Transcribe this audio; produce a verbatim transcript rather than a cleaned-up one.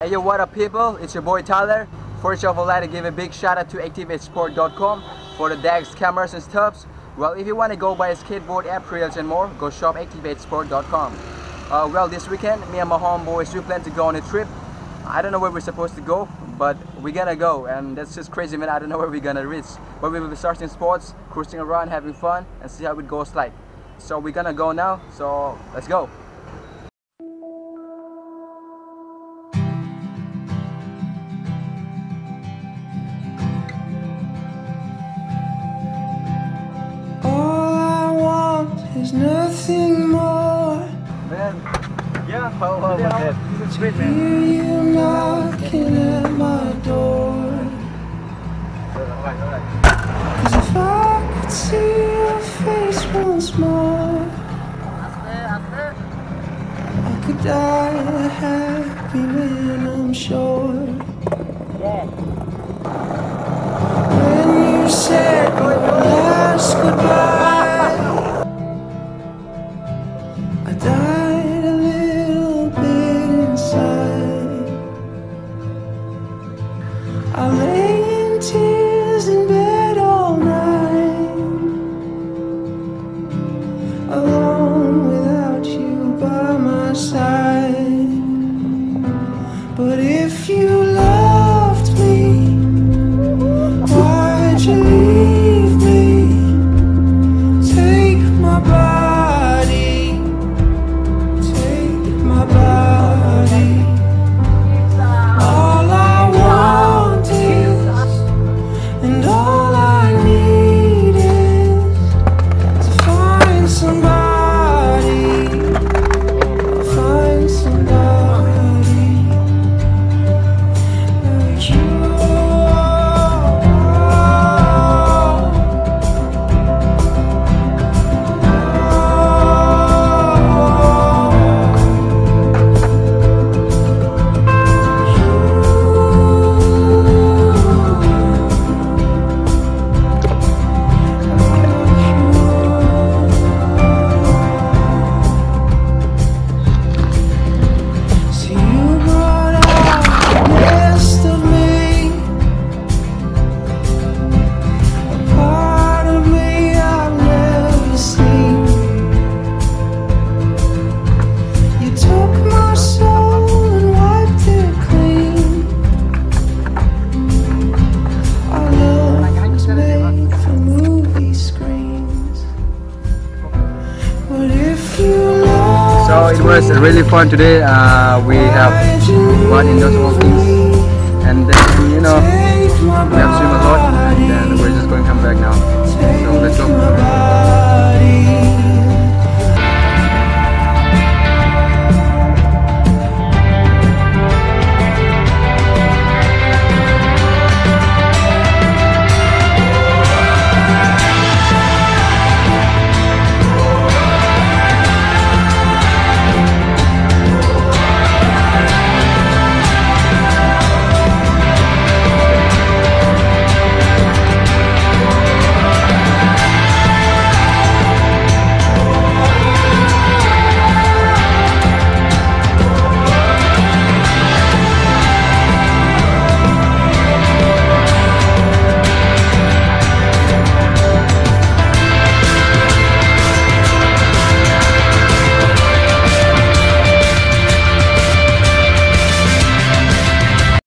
Hey yo, what up people, it's your boy Tyler. First of all, I'd like to give a big shout out to activate sport dot com for the Dax cameras and stuffs. Well, if you want to go buy a skateboard, app reels and more, go shop activate sport dot com. Uh, well, this weekend, me and my homeboys, we plan to go on a trip. I don't know where we're supposed to go, but we're gonna go, and that's just crazy, man. I don't know where we're gonna reach, but we will be starting sports, cruising around, having fun, and see how it goes like. So we're gonna go now, so let's go. There's nothing more. Man, yeah, how about that? It's great, man. Hear you knocking at my door. Cause if I could see your face once more, I could die a happy man, I'm sure. When you said your last goodbye, I died a little bit inside. I lay in tears in bed all night, alone without you by my side. But if you loved me, why'd you leave me? Take my body, my body. All I want is, and all I need is to find somebody, find somebody like you. So it was really fun today. Uh, we have gone in those walkings, and then you know we have swim a lot, and then we're just going to come back now. So let's go.